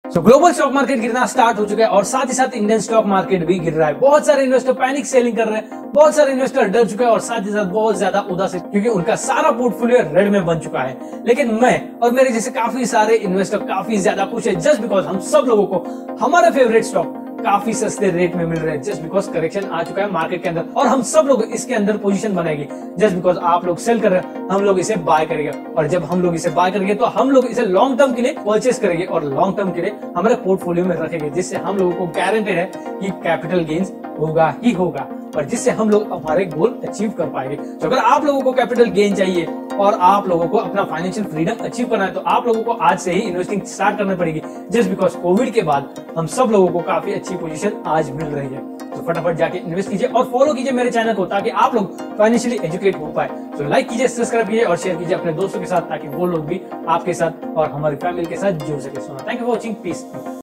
Global stock market गिरना start हो चुका है और साथ ही साथ इंडियन स्टॉक मार्केट भी गिर रहा है। बहुत सारे इन्वेस्टर पैनिक सेलिंग कर रहे हैं, बहुत सारे इन्वेस्टर डर चुके हैं और साथ ही साथ बहुत ज्यादा उदास है क्योंकि उनका सारा पोर्टफोलियो रेड में बन चुका है। लेकिन मैं और मेरे जैसे काफी सारे इन्वेस्टर काफी ज्यादा खुश है जस्ट बिकॉज हम सब लोगों को हमारे फेवरेट स्टॉक काफी सस्ते रेट में मिल रहे हैं जस्ट बिकॉज करेक्शन आ चुका है मार्केट के अंदर और हम सब लोग इसके अंदर पोजीशन बनाएंगे। जस्ट बिकॉज आप लोग सेल कर रहे हैं हम लोग इसे बाय करेंगे और जब हम लोग इसे बाय करेंगे तो हम लोग इसे लॉन्ग टर्म के लिए परचेस करेंगे और लॉन्ग टर्म के लिए हमारे पोर्टफोलियो में रखेंगे, जिससे हम लोगों को गारंटेड है कि कैपिटल गेन्स होगा ही होगा और जिससे हम लोग हमारे गोल अचीव कर पाएंगे। तो अगर आप लोगों को कैपिटल गेन चाहिए और आप लोगों को अपना फाइनेंशियल फ्रीडम अचीव करना है तो आप लोगों को आज से ही इन्वेस्टिंग स्टार्ट करनी पड़ेगी जस्ट बिकॉज कोविड के बाद हम सब लोगों को काफी अच्छी पोजीशन आज मिल रही है। तो फटाफट जाके इन्वेस्ट कीजिए और फॉलो कीजिए मेरे चैनल को ताकि आप लोग फाइनेंशियली एजुकेट हो पाए। तो लाइक कीजिए, सब्सक्राइब कीजिए और शेयर कीजिए अपने दोस्तों के साथ ताकि वो लोग भी आपके साथ और हमारी फैमिली के साथ जुड़ सके। Thank you for watching, piece.